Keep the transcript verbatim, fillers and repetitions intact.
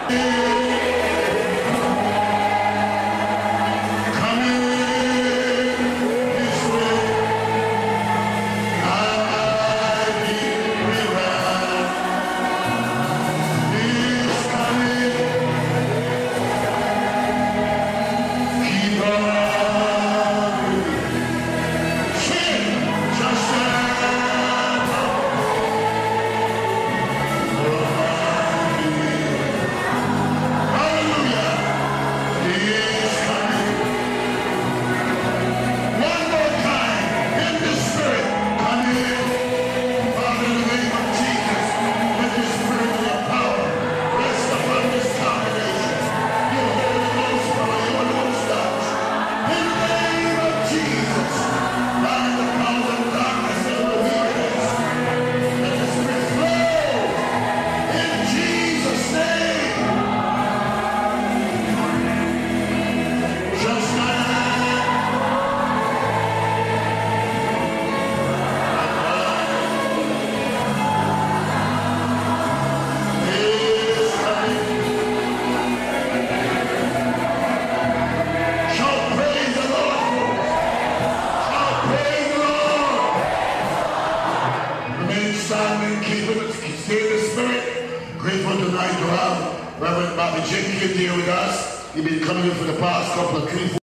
Stay in the spirit. Grateful tonight to have Reverend Bobby Jenkins here with us. He's been coming in for the past couple of three, four